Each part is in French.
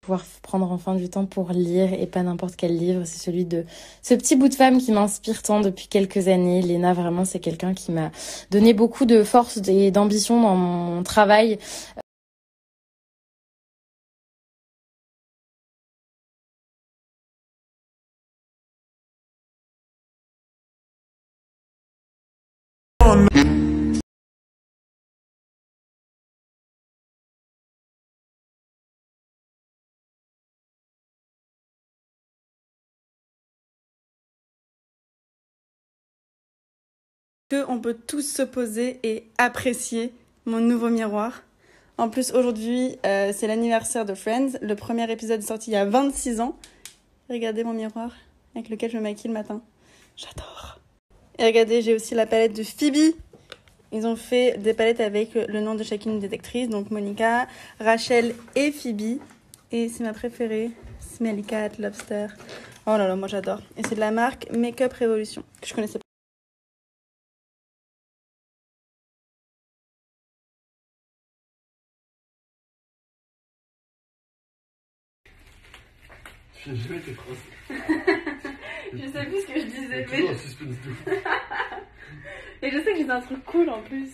pouvoir prendre enfin du temps pour lire, et pas n'importe quel livre. C'est celui de ce petit bout de femme qui m'inspire tant depuis quelques années. Léna, vraiment, c'est quelqu'un qui m'a donné beaucoup de force et d'ambition dans mon travail. On peut tous se poser et apprécier mon nouveau miroir. En plus, aujourd'hui, c'est l'anniversaire de Friends. Le premier épisode est sorti il y a 26 ans. Regardez mon miroir avec lequel je me maquille le matin. J'adore. Et regardez, j'ai aussi la palette de Phoebe. Ils ont fait des palettes avec le nom de chacune des actrices. Donc Monica, Rachel et Phoebe. Et c'est ma préférée. Smelly Cat, Lobster. Oh là là, moi j'adore. Et c'est de la marque Makeup Revolution, que je connaissais pas. Je n'ai jamais été français. Je sais plus ce que je disais. Toujours un suspense de fou. Et je sais que j'ai un truc cool en plus.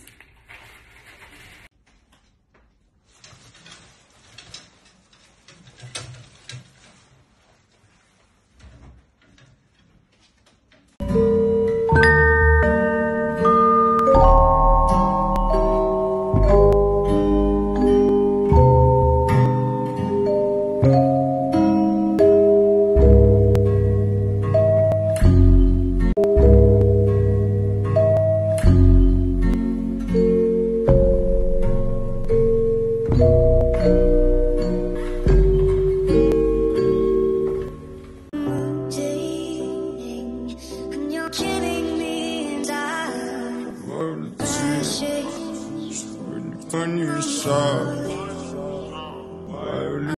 When you saw